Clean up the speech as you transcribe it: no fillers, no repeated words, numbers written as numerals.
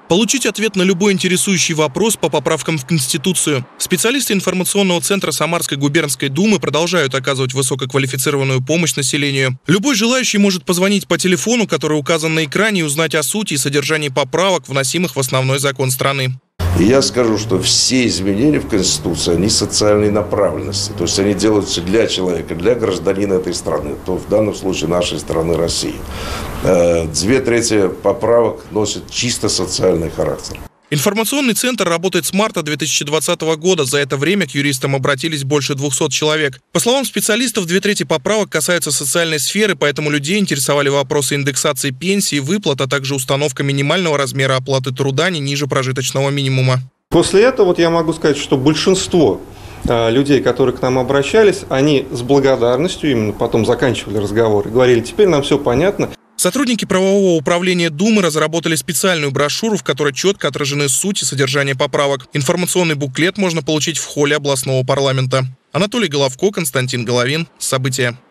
Получить ответ на любой интересующий вопрос по поправкам в Конституцию. Специалисты информационного центра Самарской губернской думы продолжают оказывать высококвалифицированную помощь населению. Любой желающий может позвонить по телефону, который указан на экране, и узнать о сути и содержании поправок, вносимых в основной закон страны. И я скажу, что все изменения в Конституции, они социальной направленности. То есть они делаются для человека, для гражданина этой страны. То в данном случае нашей страны России. 2/3 поправок носят чисто социальный характер. Информационный центр работает с марта 2020 года. За это время к юристам обратились больше 200 человек. По словам специалистов, 2/3 поправок касаются социальной сферы, поэтому людей интересовали вопросы индексации пенсий, выплат, а также установка минимального размера оплаты труда не ниже прожиточного минимума. После этого я могу сказать, что большинство людей, которые к нам обращались, они с благодарностью именно потом заканчивали разговор и говорили: теперь нам все понятно. Сотрудники правового управления Думы разработали специальную брошюру, в которой четко отражены суть и содержание поправок. Информационный буклет можно получить в холле областного парламента. Анатолий Головко, Константин Головин. События.